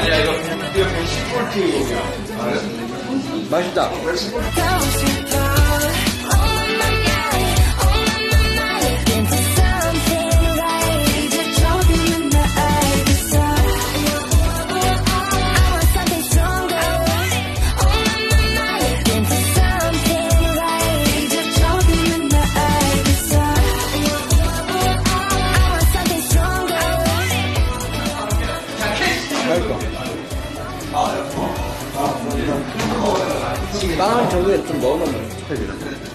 아니야, 이거 110볼트용이야. 맛있다. 빵을 저기에 좀 넣어놓으면 좋겠다.